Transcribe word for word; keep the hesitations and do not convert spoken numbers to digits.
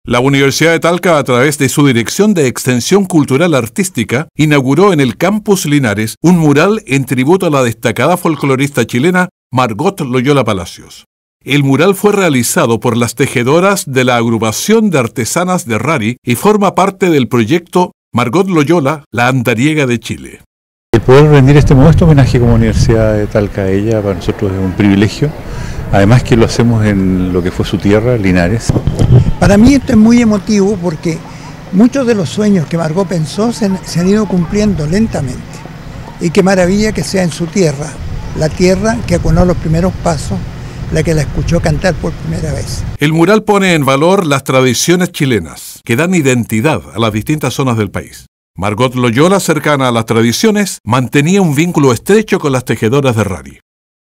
La Universidad de Talca, a través de su Dirección de Extensión Cultural Artística, inauguró en el Campus Linares un mural en tributo a la destacada folclorista chilena Margot Loyola Palacios. El mural fue realizado por las tejedoras de la Agrupación de Artesanas de Rari y forma parte del proyecto Margot Loyola, la andariega de Chile. El poder rendir este modesto homenaje como Universidad de Talca a ella para nosotros es un privilegio, además que lo hacemos en lo que fue su tierra, Linares. Para mí esto es muy emotivo porque muchos de los sueños que Margot pensó se han, se han ido cumpliendo lentamente. Y qué maravilla que sea en su tierra, la tierra que acunó los primeros pasos, la que la escuchó cantar por primera vez. El mural pone en valor las tradiciones chilenas, que dan identidad a las distintas zonas del país. Margot Loyola, cercana a las tradiciones, mantenía un vínculo estrecho con las tejedoras de Rari.